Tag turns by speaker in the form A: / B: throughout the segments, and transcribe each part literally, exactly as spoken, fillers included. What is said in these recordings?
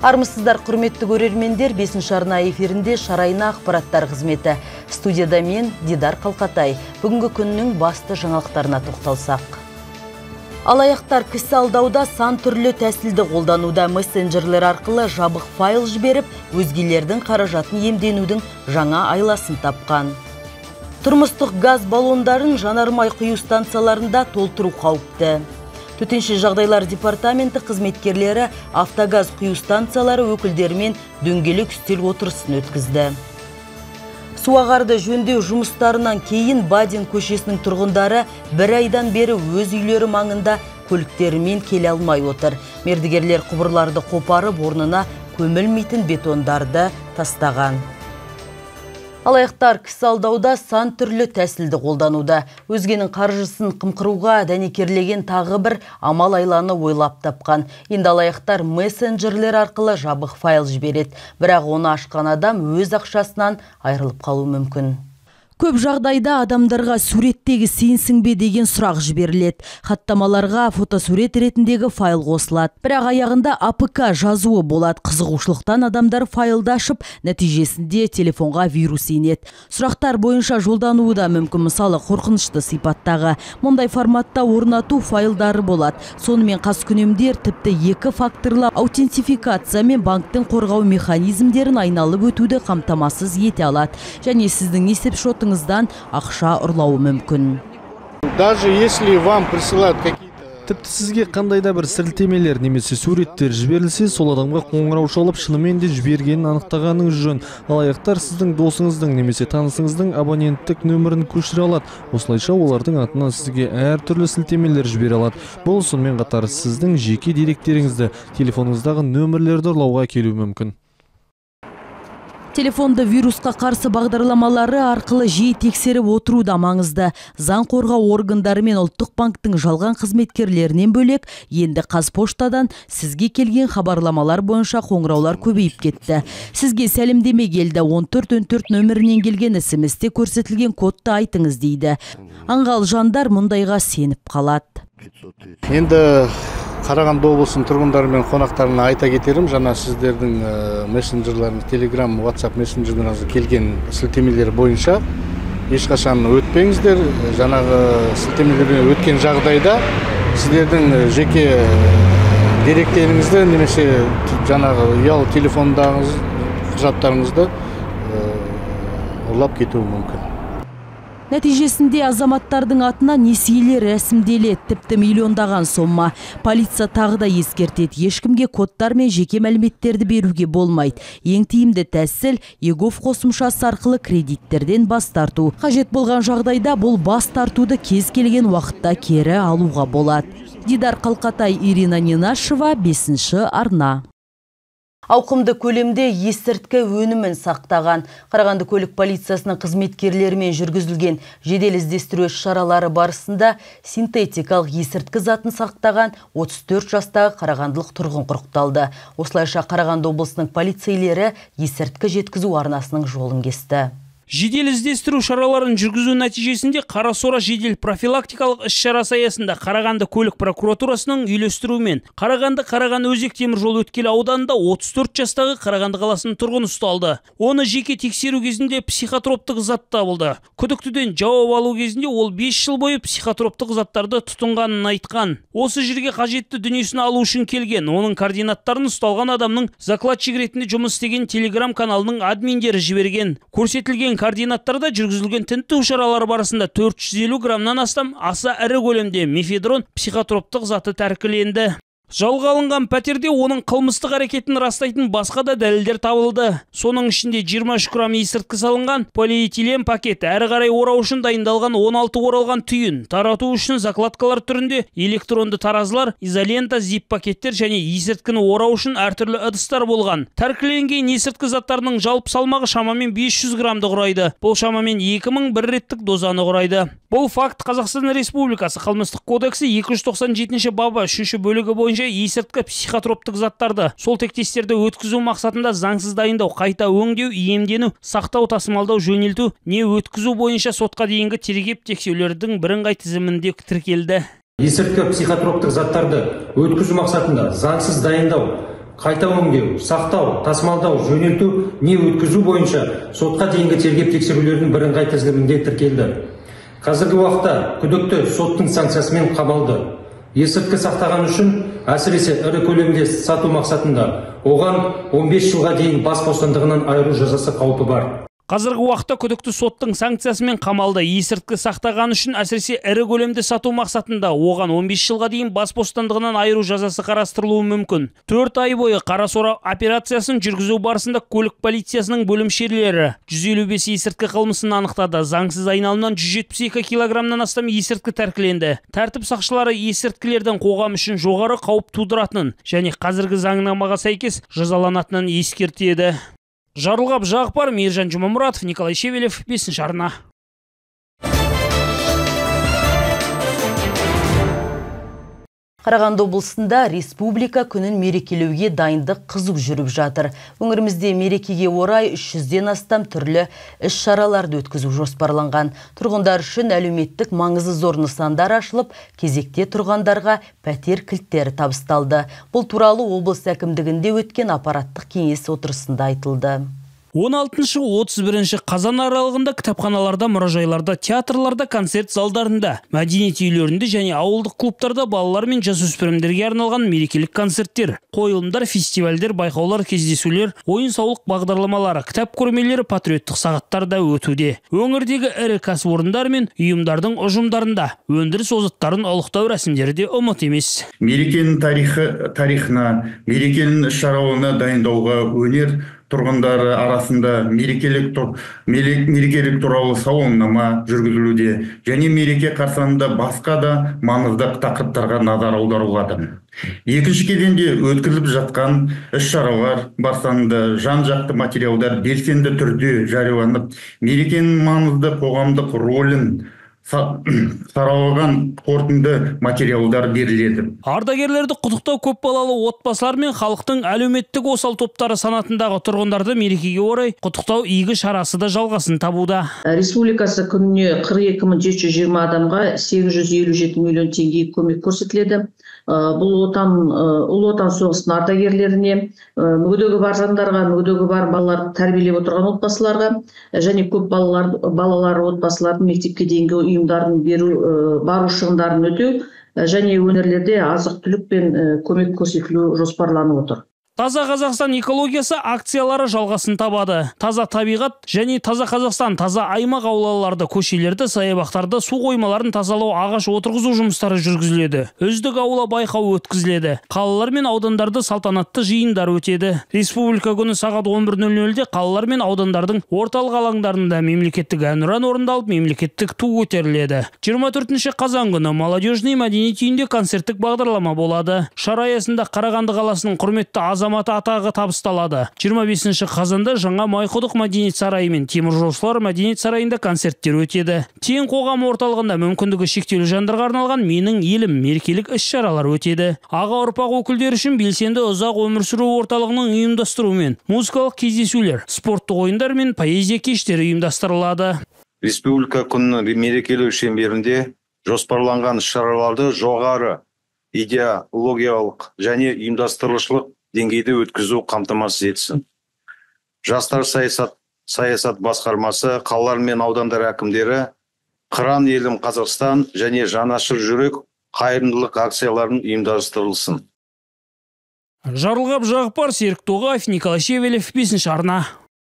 A: Армысыздар, құрметті көрермендер, бесінші арна эфирінде Шарайна ақпараттар қызметі. Студияда мен Дидар Қалқатай. Бүгінгі күннің басты жаңалықтарына тоқталсақ. Алаяқтар кісі алдауда сан түрлі тәсілді қолдануда. Мессенджерлер арқылы жабық файл жіберіп, өзгелердің қаражатын иемденудің жаңа айласын тапқан. Тұрмыстық газ баллондарын жанармай құю станцияларында толтыру қауіпті. Төтенше жағдайлар департаменті қызметкерлері автогаз құю станциялары өкілдерімен дөңгелек үстел отырысын өткізді. Суағарды жөндеу жұмыстарынан кейін Бадин көшесінің тұрғындары бір айдан бері өз үйлері маңында көліктерімен келе алмай отыр. Мердігерлер құбырларды қопарып, орнына көмілмейтін бетондарды тастаған. Алаяқтар кісі алдауда сан түрлі тәсілді қолдануда. Өзгенің қаржысын қымқыруға дәнекерлеген тағы бір амал айланы ойлап тапқан. Енді алаяқтар мессенджерлер арқылы жабық файл жібереді. Бірақ оны ашқан адам өз ақшасынан айырылып қалуы мүмкін. Көп жағдайда адамдарға суреттегі сенсің бе деген сұрақ жіберіледі. Хаттамаларға фотосурет ретіндегі файл қосылады. Бірақ аяғында а пэ ка жазуы болады. Қызығушылықтан адамдар файлды ашып, нәтижесінде телефонға вирус енеді. Сұрақтар бойынша жолдануы да мүмкін, мысалы қорқынышты сипаттағы. Мұндай форматта орнату файлдары болады. Сонымен қаскүнемдер тіпті екі факторлы аутентификация мен банктың қорғау механизмдерін айналып өтуді қамтамасыз ете алады. Және сіздің есеп-шотыңыздан ақша ұрлауы мүмкін.
B: Даже если вам присылают какие-то...
C: Тіпті сізге қандайда бір сілтемелер немесе суреттер жіберілсе, сол адамға қоңырау шалып, шынымен де жібергенін анықтағаныңыз жөн. Алаяқтар сіздің досыңыздың немесе танысыңыздың абоненттік нөмірін көшіре алады. Осылайша олардың атынан сізге әртүрлі сілтемелер жібере алады. Бұл сонымен қатар сіздің жеке деректеріңізді, телефоныңыздағы нөмірлерді ұрлауға келуі мүмкін.
A: Телефонды вирусқа қарсы бағдарламалары арқылы жиі тексеріп отыру да маңызды. Заң қорғау органдары мен ұлттық банктың жалған қызметкерлерінен бөлек, енді Қазпоштадан сізге келген хабарламалар бойынша қоңыраулар көбейіп кетті. Сізге сәлемдеме келді, он төрт он төрт нөмірінен келген эс эм эсте көрсетілген кодты айтыңыз дейді. Аңғал жандар мұндайға сеніп қалады.
B: Енді Қарағанды облысының тұрғындары мен қонақтарына айта кетерім, жаңа сіздердің мессенджерлеріңіз, Telegram, WhatsApp мессенджерлеріңізге келген сілтемелер бойынша ешқашан өтпеңіздер. Жаңағы сілтемелерге өткен жағдайда сіздердің жеке деректеріңізді немесе жаңағы ұялы телефондағыңыз құжаттарыңызды ұрлап кетуі мүмкін.
A: Нәтижесінде азаматтардың атына несиелер рәсімделеді, тіпті миллиондаған сомма. Полиция тағы да ескертеді, ешкімге кодтар мен жеке мәліметтерді беруге болмайды. Ең тиімді тәсіл егов қосымшасы арқылы кредиттерден бас тарту. Қажет болған жағдайда бұл бас тартуды кез келген уақытта кері алуға болады. Дидар Қалқатай, Ирина Нинашева, бесінші арна. Ауқымды көлемде есірткі өнімін сақтаған. Қарағанды көлік полициясының қызметкерлерімен жүргізілген жедел іздестіру шаралары барысында синтетикалық есірткі затын сақтаған отыз төрт жастағы қарағандылық тұрғын құрықталды. Осылайша Қарағанды облысының полицейлері есірткі жеткізу арнасының жолын кесті.
D: Жедел іздестіру шараларын жүргізу нәтижесінде Қарасора жедел профилактикалық іс-шарасы аясында Қарағанды көлік прокуратурасының үйлестіруімен Қарағанды Қараған Өзек темір жол өткел ауданында отыз төрт жастағы Қарағанды қаласының тұрғыны ұсталды. Оны жеке тексеру кезінде психотроптық зат табылды. Күдіктіден жауап алу кезінде ол бес жыл бойы психотроптық заттарды тұтынғанын айтқан. Осы жерге қажетті дүниесін алу үшін келген. Оның координаттарын ұсталған адамның закладчик ретінде жұмыс істеген Telegram каналының админдері жіберген. Көрсетілген координаттарда жүргізілген тінту шаралары барысында төрт жүз елу граммнан астам аса ірі көлемде мефедрон психотроптық заты тәркіленді. Жалға алынған пәтерде оның қылмыстық әрекетін растайтын басқа да дәлелдер табылды. Соның ішінде жиырма үш грамм есірткі салынған полиэтилен пакет, әрі қарай орау үшін дайындалған он алты оралған түйін, тарату үшін закладкалар түрінде электронды таразылар, изолента, зип пакеттер және есірткіні орау үшін әртүрлі ыдыстар болған. Тәркіленген есірткі заттарының жалпы салмағы шамамен бес жүз граммды құрайды. Бұл шамамен екі мың бір реттік дозаны құрайды. Бұл факт Қазақстан Республикасы қылмыстық кодексі екі жүз тоқсан жетінші бабы үшінші бөлігі бойынша есірткі психотроптық заттарды сол тектестерді өткізу мақсатында заңсыз дайындау, қайта өңдеу, иемдену, сақтау, тасымалдау, жөнелту не өткізу бойынша сотқа дейінгі тергеп тексерулердің бірыңғай тізімінде тіркелді.
E: Есірткі психотроптық заттарды өткізу мақсатында заңсыз дайындау, қайта өңдеу, сақтау, тасымалдау, жөнелту не өткізу бойынша сотқа дейінгі тергеп тексерулердің бірыңғай тізілімінде тіркелді. Қазіргі уақытта күдікті соттың санкциясымен қамалды. Есірткі сақтаған үшін, әсіресе ірі көлемде сату мақсатында, оған он бес жылға дейін бас бостандығынан айыру жазасы қаупі бар.
D: Қазіргі уақытта күдікті соттың санкциясымен қамалды. Есірткі сақтаған үшін, әсіресе ірі көлемде сату мақсатында, оған он бес жылға дейін бас бостандығынан айыру жазасы қарастырылуы мүмкін. төрт ай бойы Қарасора операциясын жүргізу барысында көлік полициясының бөлімшелері жүз елу бес есірткі қылмысын анықтады. Заңсыз айналымнан жүз жетпіс екі килограммнан астам есірткі тәркіленді. Тәртіп сақшылары есірткілердің қоғам үшін жоғары қауіп тудыратынын және қазіргі заңнамаға сәйкес жазаланатынын ескертеді. Жарылғап Жағыпар, Мейіржан Жұмамұратов, Николай Шевелев, бесінші арна.
A: Қарағанды облысында республика күнін мерекелеуге дайындық қызу жүріп жатыр. Өңірімізде мерекеге орай үш жүзден астам түрлі іс-шараларды өткізу жоспарланған. Тұрғындар үшін әлеуметтік маңызы зор нысандар ашылып, кезекте тұрғандарға пәтер кілттері табысталды. Бұл туралы облыс әкімдігінде өткен аппараттық кеңес отырысында айтылды.
D: он алтыншы отыз бірінші қазан аралығында кітапханаларда, мұражайларда, театрларда, концерт залдарында, мәдениет үйлерінде және ауылдық клубтарда балалар мен жасөспірімдерге арналған мерекелік концерттер, қойылымдар, фестивальдер, байқаулар, кездесулер, ойын-сауық бағдарламалары, кітап көрмелері, патриоттық сағаттарда өтуде. Өңірдегі ірі кәсіпорындар мен ұйымдардың ұжымдарында өндіріс озаттарын ұлықтау рәсімдері де ұмыт емес.
F: Мерекенің тарихы, тарихына, мерекенің іс-шараларына дайындауға өнер тұрғындары арасында мерекелік мерекелік туралы сауалнама жүргізілуде және мереке қарсаңында басқа да маңызды тақырыптарға назар аударылады. Екінші кезеңде өткізіліп жатқан іс-шаралар барысында жан-жақты материалдар белсенді түрде жарияланып, мерекенің маңызды қоғамдық рөлін саралаған қорытынды материалдар беріледі.
D: Ардагерлерді құттықтау көпбалалы отбасылар мен халықтың әлеуметтік осал топтары санатындағы тұрғындарды мерекеге орай құттықтау игі шарасы да жалғасын табуда.
G: Республикасы күніне қырық екі мың жеті жүз жиырма адамға сегіз жүз елу жеті миллион теңге көмек көрсетіледі. Бұл отан, ұлы отан соғысының ардагерлеріне, мүгедегі бар жандарға, мүгедегі бар балаларды тәрбиелеп отырған отбасыларға және көп балалар, балалар отбасылардың мектепке дейінгі ұйымдарын беру, бару шығындарын өтеу және өңірлерде азық-түлік пен көмек көрсетілу жоспарланып отыр.
D: Таза Қазақстан экологиясы акциялары жалғасын табады. Таза табиғат және таза Қазақстан, таза аймақ аулаларды, көшелерді, саябақтарды, су қоймаларын тазалау, ағаш отырғызу жұмыстары жүргізіледі. Үздік аула байқауы өткізіледі. Қалалар мен аудандарды салтанатты жиындар өтеді. Республика күні сағат он бір нөл нөлде қалалар мен аудандардың орталық алаңдарында мемлекеттік әнұран орындалып, мемлекеттік ту көтеріледі. жиырма төртінші қазан күні молодежный мәдениет үйінде концерттік бағдарлама болады. Шара аясында Қарағанды қаласының құрметті азаматы атағы табысталады. жиырма бесінші қазанда жаңа Майқұдық мәдениет сарайы мен теміржолшылар мәдениет сарайында концерттер өтеді. Тең қоғам орталығында мүмкіндігі шектеулі жандарға арналған менің елім мерекелік іс-шаралар өтеді. Аға ұрпақ өкілдері үшін белсенді ұзақ өмір сүру орталығының ұйымдастыруымен музыкалық кездесулер, спорттық ойындар мен поэзия кештері ұйымдастырылады.
H: Республика күнінің мерекелеу шеңберінде жоспарланған шараларды жоғары идеологиялық және ұйымдастырушылық деңгейде өткізу қамтамасыз етсін. Жастар саясат, саясат басқармасы, қалалар мен аудандар әкімдері, Қыран елім Қазақстан және жанашыр жүрек қайырымдылық акцияларын ұйымдастырылсын.
D: Жарылғап Жағыпар, Серік Тоғаев, Николай Шевелев, бесінші арна.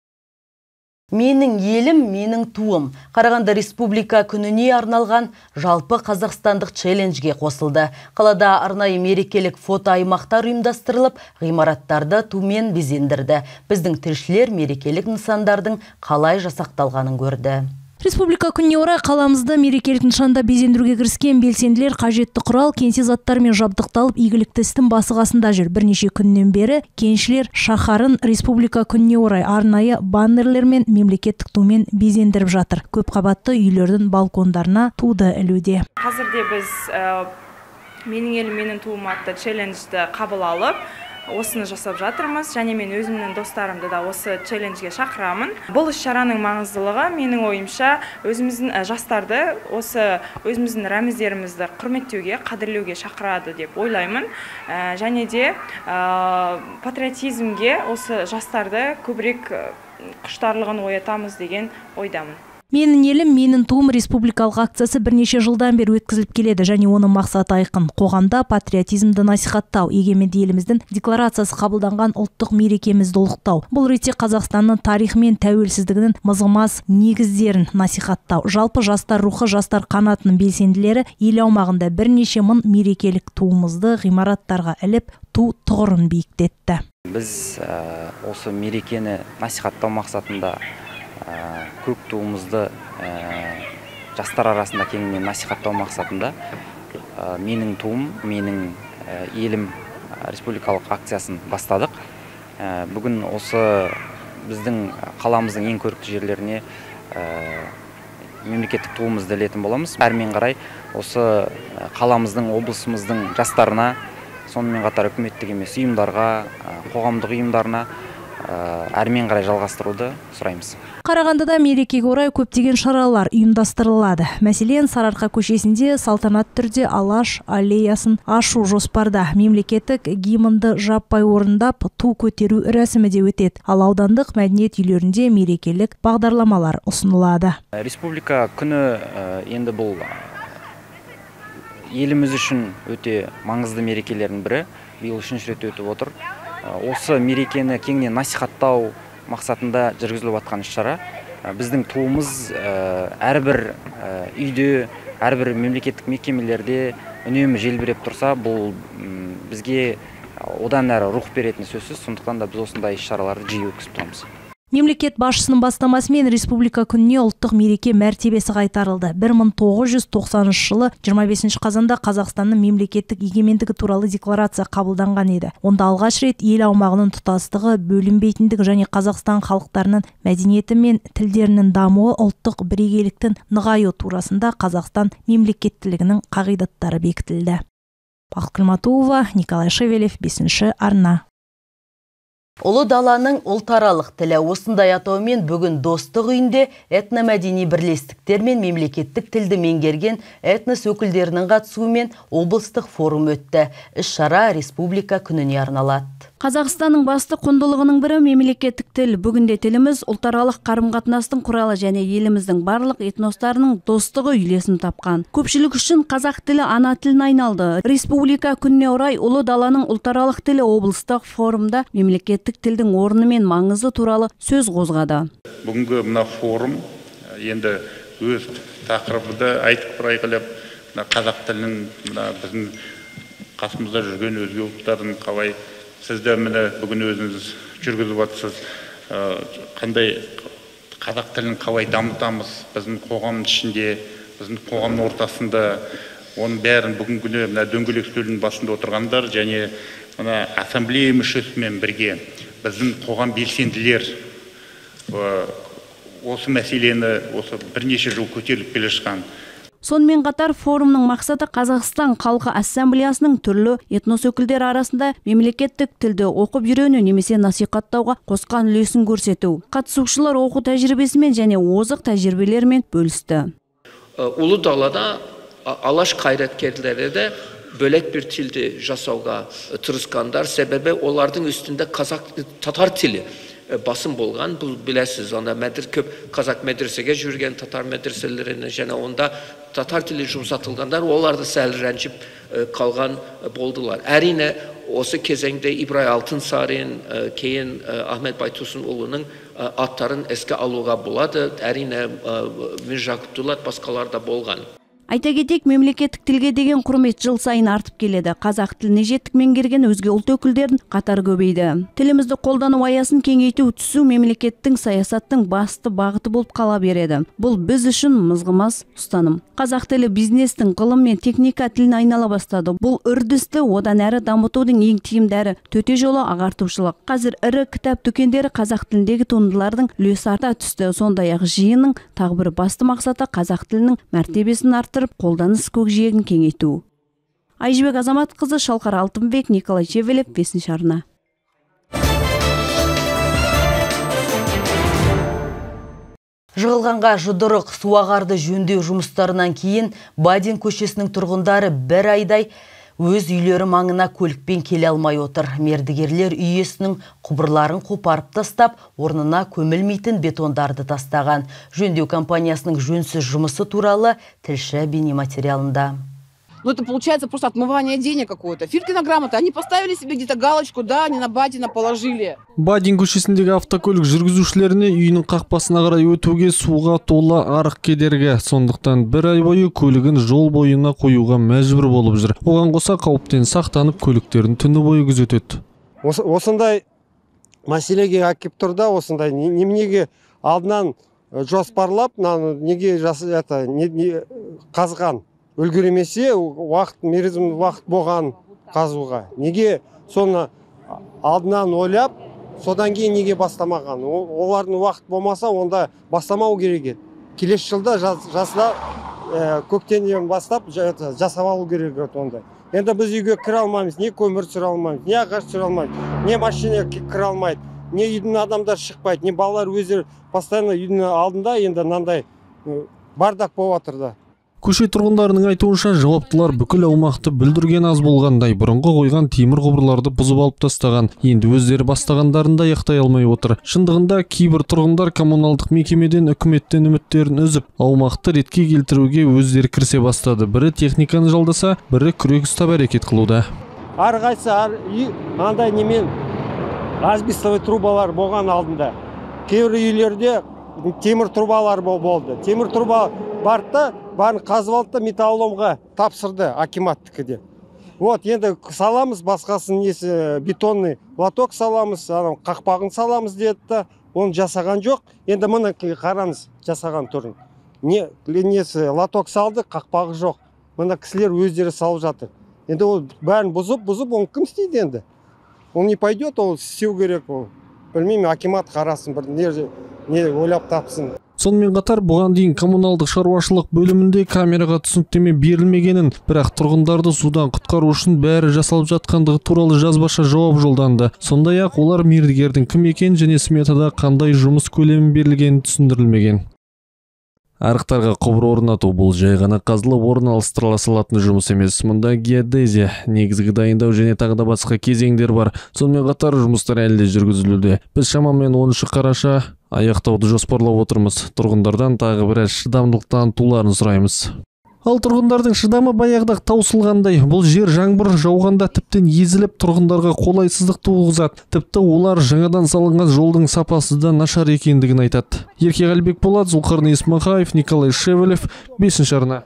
A: Менің елім, менің туым. Қарағанды Республика күніне арналған жалпы қазақстандық челленджге қосылды. Қалада арнайы мерекелік фото аймақтар ұйымдастырылып, ғимараттарды тумен безендірді. Біздің тілшілер мерекелік нысандардың қалай жасақталғанын көрді.
I: Республика күніне орай қаламызды мерекелік нышанда безендіруге кіріскен белсенділер қажетті құрал, кеңсе заттармен жабдықталып, игілікті істің басы қасында жүр. Бірнеше күннен бері кеншілер шаһарын Республика күніне орай арнайы баннерлер мен мемлекеттік тумен безендіріп жатыр. Көп қабатты үйлердің балкондарына туды ілуде.
J: Қазірде біз менің елім менің туым атты челленджді қабыл алып, осыны жасап жатырмыз, және мен өзімнің достарымды да осы челленджге шақырамын. Бұл іс-шараның маңыздылығы менің ойымша өзіміздің жастарды осы өзіміздің рәміздерімізді құрметтеуге, қадірлеуге шақырады деп ойлаймын. Және де патриотизмге осы жастарды көбірек құштарлығын оятамыз деген ойдамын.
I: Менің елім, менің туым республикалық акциясы бірнеше жылдан бері өткізіліп келеді, және оның мақсаты айқын. Қоғамда патриотизмді насихаттау, егеменді еліміздің декларациясы қабылданған ұлттық мерекемізді ұлықтау. Бұл ретте Қазақстанның тарихы мен тәуелсіздігінің мызғымас негіздерін насихаттау. Жалпы жастар рухы, жастар қанатының белсенділері ел аумағында бірнеше мың мерекелік туымызды ғимараттарға іліп, ту тұғырын биіктетті.
K: Біз осы мерекені насихаттау мақсатында көк туымызды жастар арасында кеңінен насихаттау мақсатында менің туым, менің елім республикалық акциясын бастадық. Бүгін осы біздің қаламыздың ең көрікті жерлеріне мемлекеттік туымызды ілетін боламыз. Әрмен қарай осы қаламыздың, облысымыздың жастарына, сонымен қатар үкіметтік емес ұйымдарға, қоғамдық ұйымдарына әрмен қарай жалғастыруды сұраймыз.
I: Қарағандыда мерекеге орай көптеген шаралар ұйымдастырылады. Мәселен, Сарыарқа көшесінде салтанат түрде Алаш аллеясын ашу жоспарда. Мемлекеттік гимнді жаппай орындап, ту көтеру рәсімі де өтеді. Ал аудандық мәдениет үйлерінде мерекелік бағдарламалар ұсынылады.
K: Республика күні енді бұл еліміз үшін өте маңызды мерекелердің бірі. Биыл үшінші рет өтіп отыр. Осы мерекені кеңінен насихаттау мақсатында жүргізіліп жатқан іс-шара. Біздің туымыз әрбір үйде, әрбір мемлекеттік мекемелерде үнемі желбіреп тұрса, бұл бізге одан әрі рух беретіні сөзсіз. Сондықтан да біз осындай іс-шараларды жиі өткізіп тұрамыз.
I: Мемлекет басшысының бастамасымен республика күніне ұлттық мереке мәртебесі қайтарылды. бір мың тоғыз жүз тоқсаныншы жылы жиырма бесінші қазанда Қазақстанның мемлекеттік егемендігі туралы декларация қабылданған еді. Онда алғаш рет ел аумағының тұтастығы, бөлінбейтіндігі және Қазақстан халықтарының мәдениеті мен тілдерінің дамуы, ұлттық бірегейліктің нығаю турасында Қазақстан мемлекеттілігінің қағидаттары бекітілді. Бақыт Күлматулова, Николай Шевелев, бесінші арна.
A: Ұлы даланың ұлтаралық тілі осындай атаумен бүгін Достық үйінде этномәдени бірлестіктер мен мемлекеттік тілді меңгерген этнос өкілдерінің қатысуымен облыстық форум өтті. Іс-шара республика күніне арналады.
L: Қазақстанның басты құндылығының бірі мемлекеттік тіл. Бүгінде тіліміз ұлтаралық қарым-қатынастың құралы және еліміздің барлық этностарының достығы үйлесім тапқан. Көпшілік үшін қазақ тілі ана тіліне айналды. Республика күніне орай Ұлы даланың ұлтаралық тілі облыстық форумда мемлекеттік тілдің орны мен маңызы туралы сөз қозғады.
F: Бүгінгі мына форум енді өз тақырыбында айтып айғайлап, қазақ тілінің біздің қасымызда жүрген өзге ұлттардың қалай сізді міне бүгін өзіңіз жүргізіп жатсыз, қандай қазақ тілін қалай дамытамыз, біздің қоғамның ішінде, біздің қоғамның ортасында, оның бәрін бүгінгі күні мына дөңгелек үстелдің басында отырғандар және мына ассамблея мүшесімен бірге біздің қоғам белсенділер осы мәселені осы бірнеше жыл көтеріліп келе жатқан.
L: Сонымен қатар форумның мақсаты Қазақстан халқы ассамблеясының түрлі этнос өкілдері арасында мемлекеттік тілді оқып үйрену немесе насихаттауға қосқан үлесін көрсету. Қатысушылар оқу тәжірибесімен және озық тәжірибелермен бөлісті.
M: Ұлы далада алаш қайраткерлері де бөлек бір тілді жасауға тырысқандар, себебі олардың үстінде қазақ татар тілі басым болған. Бұл білесіз, ана мәдір көп қазақ медресеге жүрген татар медреселеріне және онда татар тілі жұмсатылғандар, оларды сәл рәнжіп қалған болдылар. Әрине осы кезеңде Ибрай Алтынсарин, кейін Ахмет Байтұрсынұлының аттарын еске алуға болады. Әрине Миржақып Дулат басқалар да болған.
L: Айта кетейік, мемлекеттік тілге деген құрмет жыл сайын артып келеді. Қазақ тіліне жетік меңгерген өзге ұлт өкілдерін қатар көбейді. Тілімізді қолдану аясын кеңейту түсу мемлекеттің саясаттың басты бағыты болып қала береді. Бұл біз үшін мызғымас ұстаным. Қазақ тілі бизнестің, ғылым мен техника тіліне айнала бастады. Бұл үрдісті одан әрі дамытудың ең тиімді төте жолы ағартушылық. Қазір ірі кітап дүкендері қазақ тіліндегі туындылардың үлесі арта түсті. Сондай-ақ жиынның тағы бір басты мақсаты қазақ тілінің мәртебесін арттырып, қолданыс көкжиегін кеңейту. Айжібек Азаматқызы, Шалқар Алтынбек, Николай Шевелев, бесінші арна.
A: Жығылғанға жұдырық суағарды жөндеу жұмыстарынан кейін Бадин көшесінің тұрғындары бір айдай өз үйлері маңына көлікпен келе алмай отыр. Мердігерлер үйесінің құбырларын қопарып тастап, орнына көмілмейтін бетондарды тастаған. Жөндеу компаниясының жөнсіз жұмысы туралы тілші бейнематериалында.
N: Ну, это получается просто отмывание денег какое-то. Фиркина грамота. Они поставили себе где-то галочку, да, они на Бадина положили.
C: Бадин көшесіндегі автокөлік жүргізушілеріне үйінің қақпасына қарай өтуге суға толы арық кедергі. Сондықтан бір ай бойы көлігін жол бойына қоюға мәжбүр болып жүр. Оған қоса қауіптен сақтанып, көліктерін түні бойы күзетеді.
O: Осындай мәселеге әкеп тұр да, осындай неменеге алдынан жоспарлап, неге қазған үлгеремесе, уақыт, мерзім уақыт болған қазуға. Неге соны алдынан ойлап, содан кейін неге бастамаған? Олардың уақыт болмаса, онда бастамау керек еді. Келесі жылда жасда көктемнен бастап жасап алу керек еді онда. Енді біз үйге кіре алмаймыз, не көмір түсіре алмаймыз, не ағаш түсіре алмаймыз, не машина кіре алмайды, не үйдің адамдар шықпайды, не балалар өздері постоянно үйдің алдында енді мынандай бардақ болып жатыр да.
C: Көше тұрғындарының айтуынша жауаптылар бүкіл аумақты бүлдірген аз болғандай, бұрынғы қойған темір құбырларды бұзып алып тастаған. Енді өздері бастағандарында аяқтай алмай отыр. Шындығында кейбір тұрғындар коммуналдық мекемеден, үкіметтен үміттерін үзіп, аумақты ретке келтіруге өздері кірісе бастады. Бірі техниканы жалдаса, бірі күрек ұстап әрекет қылуда.
O: Әрқайсы андай немен асбестовый трубалар болған алдында. Кейбір үйлерде темір трубалар болды. Темір труба барды, барын қазып алды, металлоломға тапсырды акиматтікі де. Вот, енді саламыз, басқасын несі бетонный лоток саламыз, қақпағын саламыз деді, оны жасаған жоқ. Енді мұны қараңыз жасаған тұрын. Не, несі лоток салды, қақпағы жоқ. Мұны кісілер өздері салып жатыр. Енді ол бәрін бұзып, бұзып, оны кім істейді енді? Ол не пойдет, ол істеу керек ол. Білмеймін, акимат қарасын, бір не ойлап тапсын.
C: Сонымен қатар бұған дейін коммуналдық шаруашылық бөлімінде камераға түсініктеме берілмегенін, бірақ тұрғындарды судан құтқару үшін бәрі жасалып жатқандығы туралы жазбаша жауап жолданды. Сондай-ақ олар мердігердің кім екенін және сметада қандай жұмыс көлемі берілгенін түсіндірілмеген. Арықтарға құбыр орнату бұл жай ғана қазылып орналастырыла салатын жұмыс емес. Мұнда геодезия, негізгі дайындау және тағы да басқа кезеңдер бар. Сонымен қатар жұмыстар әлі де жүргізілуде. Біз шамамен оныншы қараша аяқтауды жоспарлап отырмыз. Тұрғындардан тағы біраз шыдамдылық танытуларын сұраймыз. Ал тұрғындардың шыдамы баяғыда таусылғандай. Бұл жер жаңбыр жауғанда тіптен езіліп, тұрғындарға қолайсыздық туғызады. Тіпті олар жаңадан салынған жолдың сапасы да нашар екендігін айтады. Ерке Ғалбекболат, Зұлқарнай Исмахаев, Николай Шевелев, бесінші арна.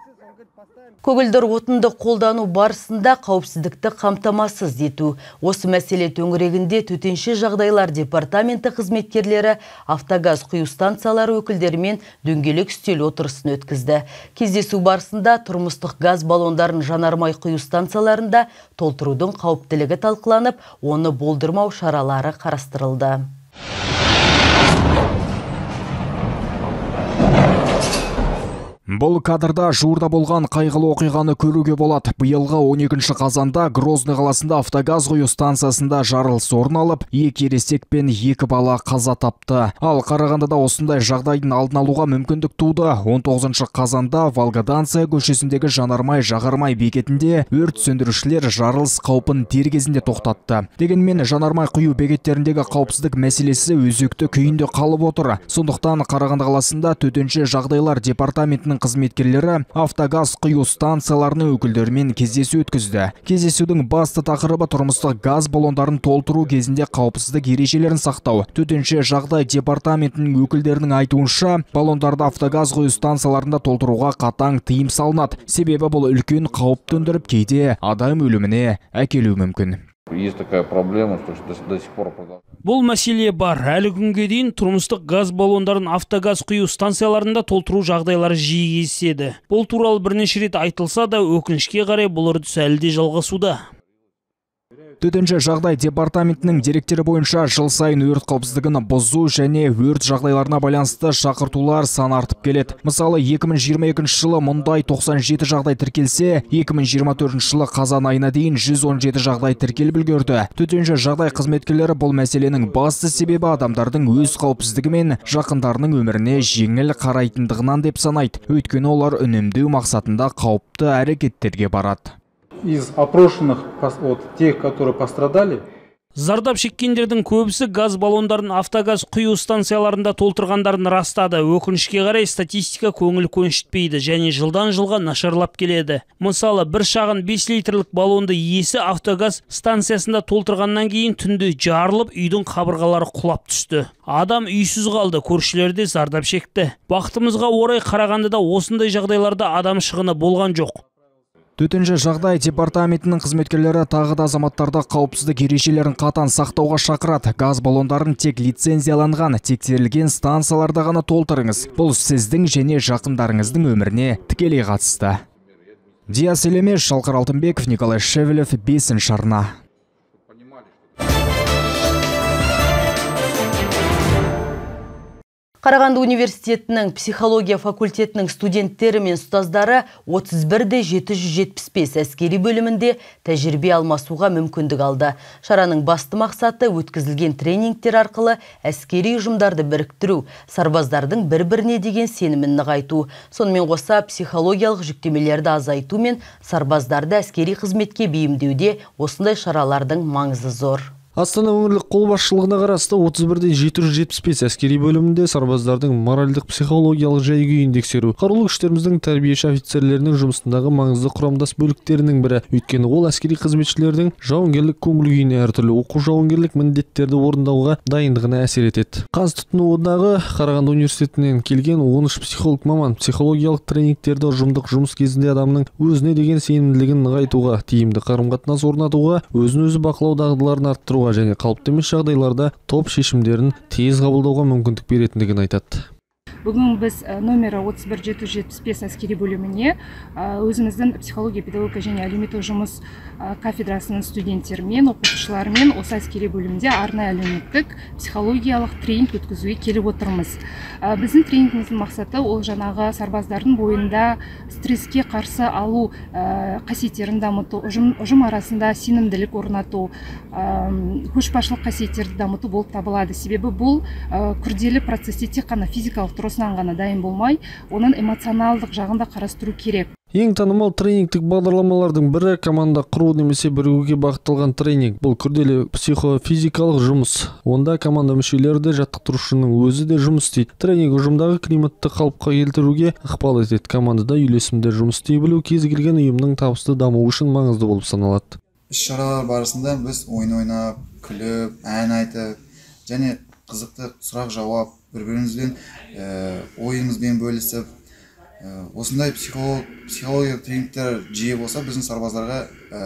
A: Көгілдір отынды қолдану барысында қауіпсіздікті қамтамасыз ету. Осы мәселе төңірегінде төтенше жағдайлар департаменті қызметкерлері автогаз құю станциялары өкілдерімен дөңгелек үстел отырысын өткізді. Кездесу барысында тұрмыстық газ баллондарын жанармай құю станцияларында толтырудың қауіптілігі талқыланып, оны болдырмау шаралары қарастырылды.
P: Бұл кадрда жуырда болған қайғылы оқиғаны көруге болады. Биылғы он екінші қазанда Грозный қаласында автогаз құю станциясында жарылыс орын алып, екі ересек пен екі бала қаза тапты. Ал Қарағандыда осындай жағдайдың алдын алуға мүмкіндік туды. он тоғызыншы қазанда Волгоданция көшесіндегі жанармай жағармай бекетінде өрт сөндірушілер жарылыс қаупін дер кезінде тоқтатты. Дегенмен жанармай құю бекеттеріндегі қауіпсіздік мәселесі өзекті күйінде қалып отыр. Сондықтан Қарағанды қаласында төтенше жағдайлар департаментінің қызметкерлері автогаз құю станцияларының өкілдерімен кездесу өткізді. Кездесудің басты тақырыбы тұрмыстық газ баллондарын толтыру кезінде қауіпсіздік ережелерін сақтау. Төтенше жағдай департаментінің өкілдерінің айтуынша, баллондарды автогаз құю станцияларында толтыруға қатаң тыйым салынады. Себебі бұл үлкен қауіп төндіріп, кейде адам өліміне әкелуі мүмкін.
Q: Есть такая проблема, что до сих пор
D: Бұл мәселе бар. Әлі күнге дейін тұрмыстық газ баллондарын автогаз құю станцияларында толтыру жағдайлары жиі кездеседі. Бұл туралы бірнеше рет айтылса да, өкінішке қарай бұл үрдіс әлі де жалғасуда.
P: Төтенше жағдай департаментінің деректері бойынша жыл сайын өрт қауіпсіздігін бұзу және өрт жағдайларына байланысты шақыртулар саны артып келеді. Мысалы, екі мың жиырма екінші жылы мұндай тоқсан жеті жағдай тіркелсе, екі мың жиырма төртінші жылы қазан айына дейін жүз он жеті жағдай тіркеліп үлгерді. Төтенше жағдай қызметкерлері бұл мәселенің басты себебі адамдардың өз қауіпсіздігі мен жақындарының өміріне жеңіл қарайтындығынан деп санайды. Өйткені олар үнемдеу мақсатында қауіпті әрекеттерге барады.
R: Из опрошенных, вот тех, которые пострадали,
D: Зардап шеккендердің көбісі газ баллондарын автогаз құю станцияларында толтырғандарын растады. Өкінішке қарай статистика көңіл көншітпейді және жылдан жылға нашарлап келеді. Мысалы, бір шағын бес литрлік баллонды иесі автогаз станциясында толтырғаннан кейін түнде жарылып, үйдің қабырғалары құлап түсті. Адам үйсіз қалды, көршілер де зардап шекті. Бақытымызға орай Қарағандыда осындай жағдайларда адам шығыны болған жоқ.
P: Төтенше жағдай департаментінің қызметкерлері тағы да азаматтарды қауіпсіздік ережелерін қатаң сақтауға шақырады. Газ баллондарын тек лицензияланған, тексерілген станцияларда ғана толтырыңыз. Бұл сіздің және жақындарыңыздың өміріне тікелей қатысты. Диас Елемеш, Шалқар Алтынбеков, Николай Шевелев, бесінші арна.
A: Қарағанды университетінің психология факультетінің студенттері мен ұстаздары отыз бір де жеті жүз жетпіс бес әскери бөлімінде тәжірибе алмасуға мүмкіндік алды. Шараның басты мақсаты өткізілген тренингтер арқылы әскери ұжымдарды біріктіру, сарбаздардың бір-біріне деген сенімін нығайту. Сонымен қоса психологиялық жүктемелерді азайту мен сарбаздарды әскери қызметке бейімдеуде осындай шаралардың маңызы зор.
C: Астана өңірлік қолбасшылығына қарасты отыз бір де жеті жүз жетпіс бес әскери бөлімінде сарбаздардың моральдық психологиялық жай-күйін тексеру қарулы күштеріміздің тәрбиеші офицерлерінің жұмысындағы маңызды құрамдас бөліктерінің бірі. Өйткені ол әскери қызметшілердің жауынгерлік көңіл-күйіне әртүрлі оқу жауынгерлік міндеттерді орындауға дайындығына әсер етеді. Қаз тұтыну одағы Қарағанды университетінен келген он үш психолог маман психологиялық тренингтерді ұжымдық жұмыс кезінде адамның өзіне деген сенімділігін нығайтуға, тиімді қарым-қатынас орнатуға, өзін-өзі бақылау дағдыларын арттыруға және қалыпты емес жағдайларда топ шешімдерін тез қабылдауға мүмкіндік беретіндігін айтады.
S: Бүгін біз номері отыз бір жеті жүз жетпіс бес әскери бөліміне өзіміздің психология, педагогика және әлеуметтік жұмыс кафедрасының студенттерімен, оқытушыларымен осы әскери бөлімде арнайы әлеуметтік психологиялық тренинг өткізуге келіп отырмыз. Біздің тренингіміздің мақсаты ол жаңағы сарбаздардың бойында стресске қарсы алу қасиеттерін дамыту, ұжым арасында сенімділік орнату, көшбасшылық қасиеттерді дамыту болып табылады. Себебі бұл күрделі процесте тек қана физикалық тұрғысынан ғана дайын болмай, оның эмоционалдық жағында қарастыру керек.
C: Ең танымал тренингтік бағдарламалардың бірі команда құру немесе бірігуге бағытталған тренинг. Бұл күрделі психофизикалық жұмыс. Онда команда мүшелері де жаттықтырушының өзі де жұмыс істейді. Тренинг ұжымдағы климатты қалыпқа келтіруге ықпал етеді. Командада үйлесімді жұмыс істей білу кез келген ұйымның табысты дамуы үшін маңызды болып саналады.
T: Іс-шаралар барысында біз ойын ойнап, күліп, ән айтып, және қызықты сұрақ-жауап, бір-бірімізбен ойымызбен бөлісіп, осындай психологиялық тренингтер жиі болса, біздің сарбаздарға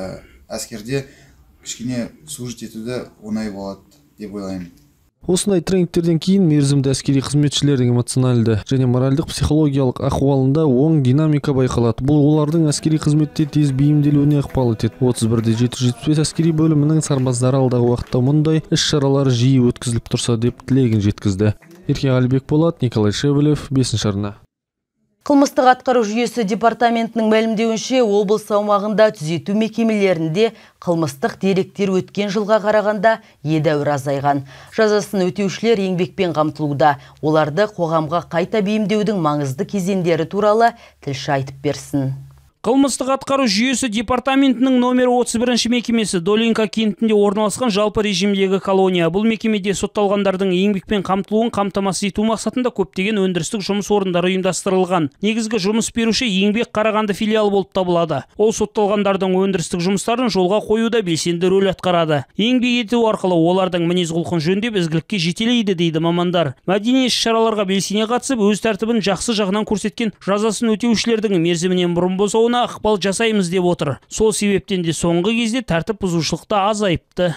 T: әскерде кішкене служить етуді оңай болады деп ойлаймын.
C: Осындай тренингтерден кейін мерзімді әскери қызметшілердің эмоциональды және моральдық психологиялық ахуалында оң динамика байқалады. Бұл олардың әскери қызметте тез бейімделуіне ықпал етеді. отыз бір де жеті жүз жетпіс бес әскери бөлімінің сарбаздары алдағы уақытта мұндай іс-шаралар жиі өткізіліп тұрса деп тілегін жеткізді. Ерке Әлбек Болат, Николай Шевелев, бесінші арна.
A: Қылмыстық атқару жүйесі департаментінің мәлімдеуінше, облыс аумағында түзету мекемелерінде қылмыстық деректер өткен жылға қарағанда едәуір азайған. Жазасын өтеушілер еңбекпен қамтылуда. Оларды қоғамға қайта бейімдеудің маңызды кезеңдері туралы тілші айтып берсін.
D: Қылмыстық атқару жүйесі департаментінің номері отыз бірінші мекемесі Долинка кентінде орналасқан жалпы режимдегі колония. Бұл мекемеде сотталғандардың еңбекпен қамтылуын қамтамасыз ету мақсатында көптеген өндірістік жұмыс орындары ұйымдастырылған. Негізгі жұмыс беруші еңбек Қарағанды филиалы болып табылады. Ол сотталғандардың өндірістік жұмыстарын жолға қоюда белсенді рөл атқарады. Еңбек ету арқылы олардың мінез-құлқын жөндеп ізгілікке жетелейді дейді мамандар. Мәдени іс-шараларға белсене қатысып, өз тәртібін жақсы жағынан көрсеткен жазасын өтеушілердің мерзімінен бұрын босауына ықпал жасаймыз деп отыр. Сол себептен де соңғы кезде тәртіп бұзушылықта азайыпты.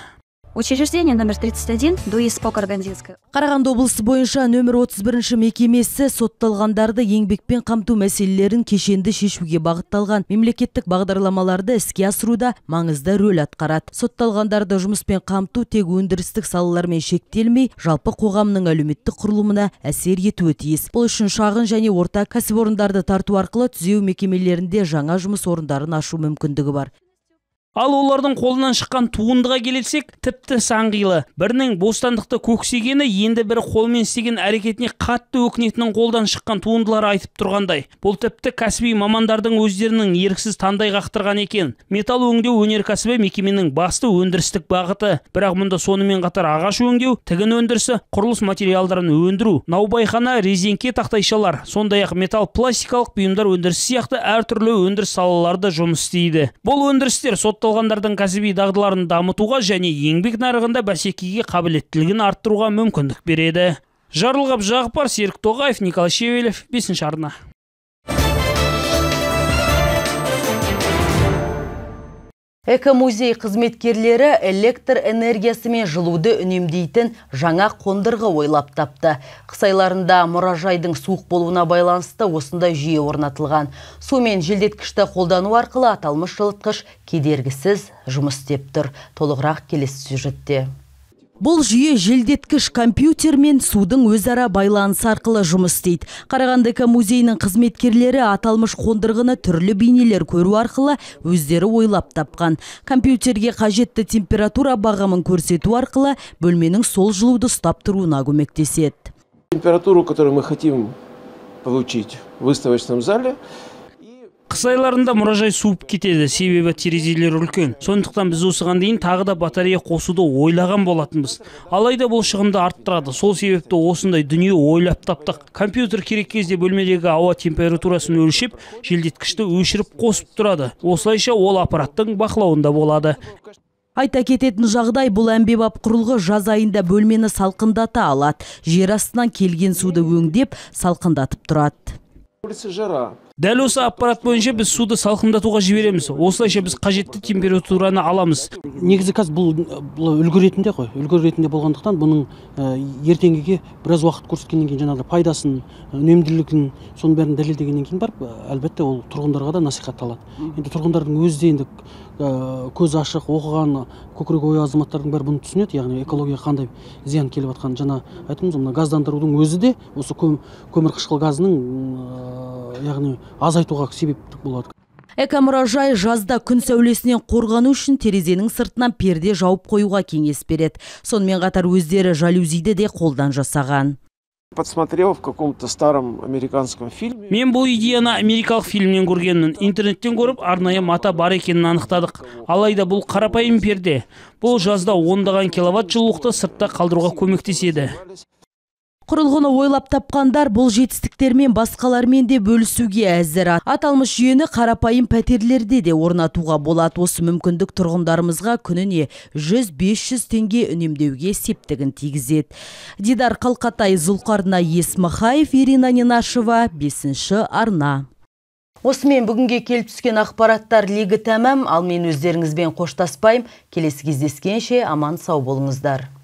U: Учреждение номер тридцать один Дуис-Спок Органзинская.
A: Қарағанды облысы бойынша нөмір отыз бірінші мекемесі сотталғандарды еңбекпен қамту мәселелерін кешенді шешуге бағытталған мемлекеттік бағдарламаларды іске асыруда маңызды рөл атқарады. Сотталғандарды жұмыспен қамту тек өндірістік салалармен шектелмей, жалпы қоғамның әлеуметтік құрылымына әсер етуі тиіс. Бұл үшін шағын және орта кәсіпорындарды тарту арқылы түзеу мекемелерінде жаңа жұмыс орындарын ашу мүмкіндігі бар.
D: Ал олардың қолынан шыққан туындыға келсек, тіпті саңғилы. Бірінің бостандықты көксегені, енді бірі қолмен істеген әрекетіне қатты өкінетінің қолдан шыққан туындылар айтып тұрғандай. Бұл тіпті кәсіби мамандардың өздерінің еріксіз тандай қақтырған екен. Металл өңдеу өнеркәсібі мекеменің басты өндірістік бағыты. Бірақ мұнда сонымен қатар ағаш өңдеу, тігін өндірісі, құрылыс материалдарын өндіру, наубайхана, резеңке тақтайшалар, сондай-ақ металл пластикалық бұйымдар өндірісі сияқты әртүрлі өндіріс салаларда жұмыс істейді. Бұл өндірістер сотталғандардың кәсіби дағдыларын дамытуға және еңбек нарығында бәсекеге қабілеттілігін арттыруға мүмкіндік береді. Жарылғап Жағыпар, Серік Тоғаев, Николай Шевелев, бесінші арна.
A: Экомузей қызметкерлері электр энергиясы мен жылуды үнемдейтін жаңа қондырғы ойлап тапты. Қыс айларында мұражайдың суық болуына байланысты осындай жүйе орнатылған. Су мен желдеткішті қолдану арқылы аталмыш жылытқыш кедергісіз жұмыс істеп тұр. Толығырақ келесі сюжетте. Бұл жүйе желдеткіш компьютер мен судың өзара байланысы арқылы жұмыс істейді. Қарағанды экомузейінің қызметкерлері аталмыш қондырғыны түрлі бейнелер көру арқылы өздері ойлап тапқан. Компьютерге қажетті температура бағамын көрсету арқылы бөлменің сол жылуды ұстап тұруына көмектеседі.
V: Температуру, которую мы хотим получить в выставочном зале,
D: Қыс айларында мұражай суып кетеді, себебі терезелер үлкен. Сондықтан біз осыған дейін тағы да батарея қосуды ойлаған болатынбыз. Алайда бұл шығынды арттырады. Сол себепті осындай дүние ойлап таптық. Компьютер керек кезде бөлмедегі ауа температурасын өлшеп, желдеткішті өшіріп қосып тұрады. Осылайша ол аппараттың бақылауында болады.
A: Айта кететін жағдай, бұл әмбебап құрылғы жаз айында бөлмені салқындата алады. Жер астынан келген суды өңдеп, салқындатып тұрады.
D: Дәл осы аппарат бойынша біз суды салқындатуға жібереміз. Осылайша біз қажетті температураны аламыз.
W: Негізі қазір бұл үлгі ретінде ғой. Үлгі ретінде болғандықтан бұның ертеңгіге біраз уақыт көрсеткеннен кейін жаңағы пайдасын, үнемділігін, соның бәрін дәлелдегеннен кейін барып, әлбетте ол тұрғындарға да насихатталады. Енді тұрғындардың өзі де енді көз ашық, оқыған, көкірегі ойы азаматтардың бәрі бұны түсінеді, яғни экологияға қандай зиян келіп жатқан. Жаңа айтымыз, мына газдандырудың өзі де осы көмір қышқыл газының яғни азайтуға себептік болады.
A: Экомұражай жазда күн сәулесінен қорғану үшін терезенің сыртынан перде жауып қоюға кеңес береді. Сонымен қатар өздері жалюзиді де қолдан жасаған.
V: Подсмотрел в каком-то старом американском фильме.
D: Мен бұл идеяны америкалық фильмнен көргенмін. Интернеттен көріп, арнайы мата бар екенін анықтадық. Алайда бұл қарапайым перде. Бұл жазда ондаған киловатт жылулықты сыртта қалдыруға көмектеседі.
A: Құрылғыны ойлап тапқандар бұл жетістіктермен басқалармен де бөлісуге әзір. Аталмыш жүйені қарапайым пәтерлерде де орнатуға болады. Осы мүмкіндік тұрғындарымызға күніне жүз бес жүз теңге үнемдеуге септігін тигізеді. Дидар Қалқатай, Зұлқарна Есмахаев, Ирина Нинашева, бесінші арна. Осымен бүгінге келіп түскен ақпараттар легі тәмам. Ал мен өздеріңізбен қоштаспайым. Келесі кездескенше аман сау болыңыздар.